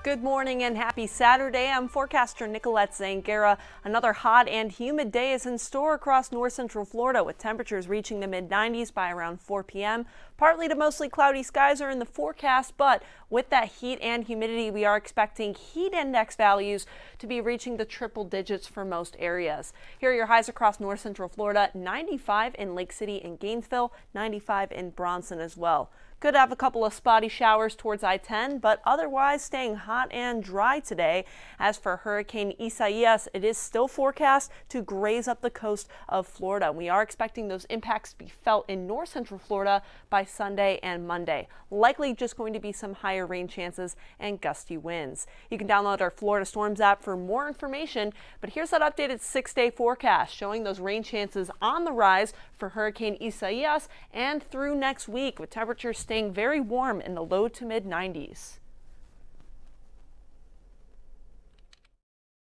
Good morning and happy Saturday. I'm forecaster Nicolette Zangara. Another hot and humid day is in store across north central Florida, with temperatures reaching the mid-90s by around 4 p.m. Partly to mostly cloudy skies are in the forecast, but with that heat and humidity, we are expecting heat index values to be reaching the triple digits for most areas. Here are your highs across north central Florida: 95 in Lake City and Gainesville, 95 in Bronson as well. Could have a couple of spotty showers towards I-10, but otherwise staying hot and dry today. As for Hurricane Isaias, it is still forecast to graze up the coast of Florida. We are expecting those impacts to be felt in north central Florida by Sunday and Monday. Likely just going to be some higher rain chances and gusty winds. You can download our Florida Storms app for more information, but here's that updated 6-day forecast showing those rain chances on the rise for Hurricane Isaias and through next week, with temperatures staying very warm in the low to mid 90s.